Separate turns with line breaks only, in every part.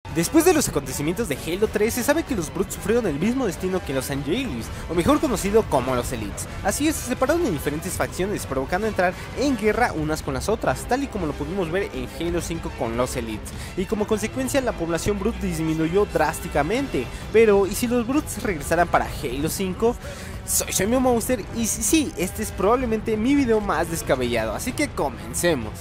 Después de los acontecimientos de Halo 3, se sabe que los Brutes sufrieron el mismo destino que los Angelis, o mejor conocido como los Elites. Así es, se separaron en diferentes facciones, provocando entrar en guerra unas con las otras, tal y como lo pudimos ver en Halo 5 con los Elites. Y como consecuencia, la población Brute disminuyó drásticamente. Pero, ¿y si los Brutes regresaran para Halo 5? Soy MeowMonster y sí, este es probablemente mi video más descabellado, así que comencemos.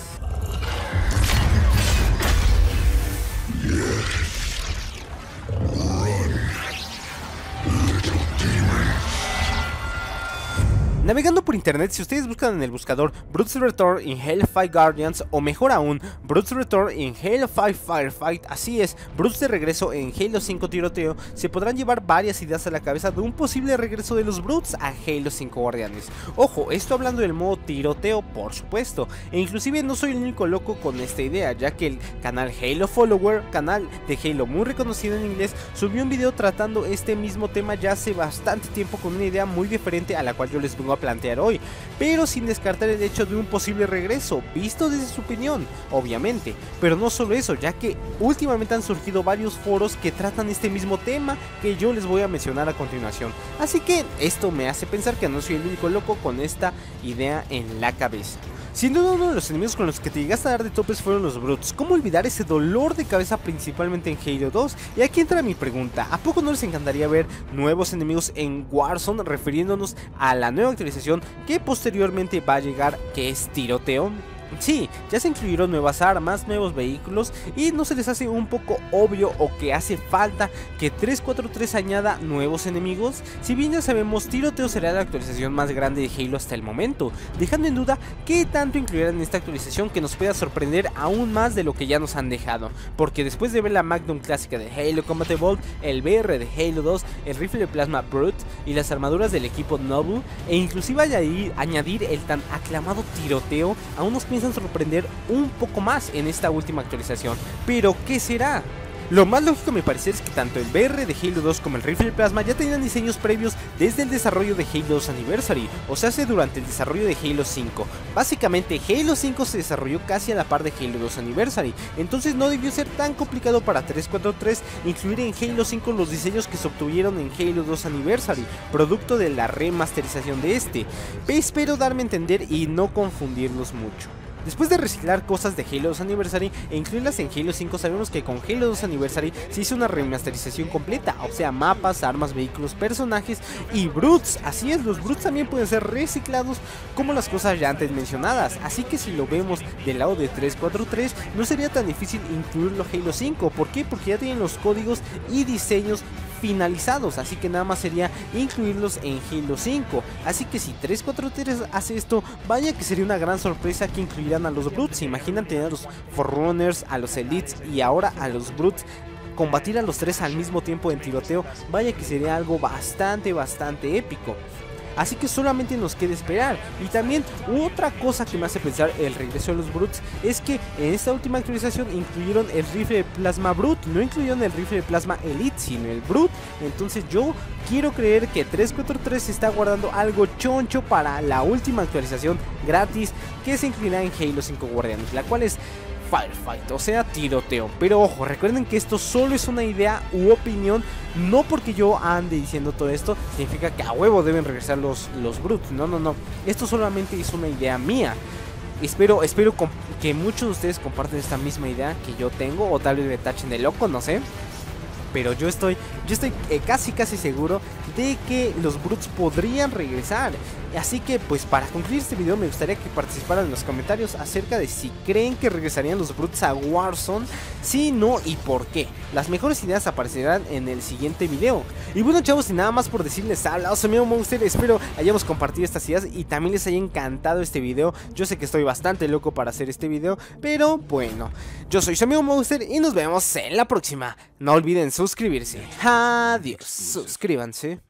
Navegando por internet, si ustedes buscan en el buscador Brutes Return in Halo 5 Guardians, o mejor aún, Brutes Return in Halo 5 Firefight, así es, Brutes de regreso en Halo 5 Tiroteo, se podrán llevar varias ideas a la cabeza de un posible regreso de los Brutes a Halo 5 Guardianes. Ojo, esto hablando del modo tiroteo, por supuesto, e inclusive no soy el único loco con esta idea, ya que el canal Halo Follower, canal de Halo muy reconocido en inglés, subió un video tratando este mismo tema ya hace bastante tiempo con una idea muy diferente a la cual yo les vengo a plantear hoy, pero sin descartar el hecho de un posible regreso, visto desde su opinión, obviamente. Pero no solo eso, ya que últimamente han surgido varios foros que tratan este mismo tema que yo les voy a mencionar a continuación, así que esto me hace pensar que no soy el único loco con esta idea en la cabeza. Sin duda uno de los enemigos con los que te llegaste a dar de topes fueron los Brutes. ¿Cómo olvidar ese dolor de cabeza principalmente en Halo 2? Y aquí entra mi pregunta, ¿a poco no les encantaría ver nuevos enemigos en Warzone, refiriéndonos a la nueva actualización que posteriormente va a llegar, que es tiroteo? Sí, ya se incluyeron nuevas armas, nuevos vehículos, y no se les hace un poco obvio o que hace falta que 343 añada nuevos enemigos. Si bien ya sabemos, tiroteo será la actualización más grande de Halo hasta el momento, dejando en duda qué tanto incluirán en esta actualización que nos pueda sorprender aún más de lo que ya nos han dejado, porque después de ver la Magnum clásica de Halo Combat Evolved, el BR de Halo 2, el rifle de plasma Brute y las armaduras del equipo Noble, e inclusive añadir el tan aclamado tiroteo, aún nos piensan sorprender un poco más en esta última actualización. Pero ¿qué será? Lo más lógico a mi parecer es que tanto el BR de Halo 2 como el rifle de plasma ya tenían diseños previos desde el desarrollo de Halo 2 Anniversary, o sea, durante el desarrollo de Halo 5. Básicamente Halo 5 se desarrolló casi a la par de Halo 2 Anniversary, entonces no debió ser tan complicado para 343 incluir en Halo 5 los diseños que se obtuvieron en Halo 2 Anniversary, producto de la remasterización de este. Espero darme a entender y no confundirlos mucho. Después de reciclar cosas de Halo 2 Anniversary e incluirlas en Halo 5, sabemos que con Halo 2 Anniversary se hizo una remasterización completa, o sea, mapas, armas, vehículos, personajes y Brutes. Así es, los Brutes también pueden ser reciclados como las cosas ya antes mencionadas, así que si lo vemos del lado de 343 no sería tan difícil incluirlo a Halo 5. ¿Por qué? Porque ya tienen los códigos y diseños finalizados, así que nada más sería incluirlos en Halo 5. Así que si 343 hace esto, vaya que sería una gran sorpresa que incluirán a los Brutes. ¿Se imaginan tener a los Forerunners, a los Elites y ahora a los Brutes? Combatir a los tres al mismo tiempo en tiroteo, vaya que sería algo bastante épico. Así que solamente nos queda esperar. Y también otra cosa que me hace pensar el regreso de los Brutes es que en esta última actualización incluyeron el rifle de plasma Brute, no incluyeron el rifle de plasma Elite, sino el Brute. Entonces yo quiero creer que 343 se está guardando algo choncho para la última actualización gratis que se incluirá en Halo 5 Guardianes, la cual es Firefight, o sea, tiroteo. Pero ojo, recuerden que esto solo es una idea u opinión, no porque yo ande diciendo todo esto significa que a huevo deben regresar los Brutes. No, esto solamente es una idea mía. Espero que muchos de ustedes comparten esta misma idea que yo tengo, o tal vez me tachen de loco, no sé. Pero yo estoy casi seguro de que los Brutes podrían regresar. Así que pues para concluir este video me gustaría que participaran en los comentarios acerca de si creen que regresarían los Brutes a Warzone, si no y por qué. Las mejores ideas aparecerán en el siguiente video. Y bueno chavos, sin nada más por decirles, hablado soy MeowMonster, espero hayamos compartido estas ideas y también les haya encantado este video. Yo sé que estoy bastante loco para hacer este video, pero bueno, yo soy MeowMonster y nos vemos en la próxima. No olviden suscribirse. Adiós, suscríbanse.